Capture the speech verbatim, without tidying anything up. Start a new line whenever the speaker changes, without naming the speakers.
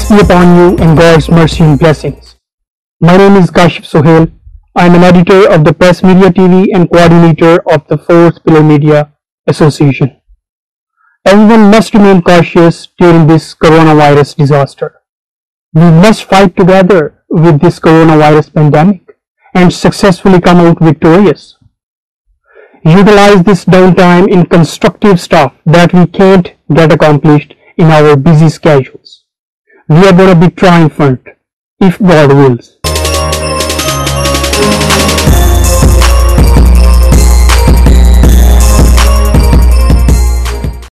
Peace be upon you and God's mercy and blessings. My name is Kashif Sohail. I am an editor of the Press Media T V and coordinator of the Fourth Pillar Media Association. Everyone must remain cautious during this coronavirus disaster. We must fight together with this coronavirus pandemic and successfully come out victorious. Utilize this downtime in constructive stuff that we can't get accomplished in our busy schedules. We are going to be triumphant if God wills.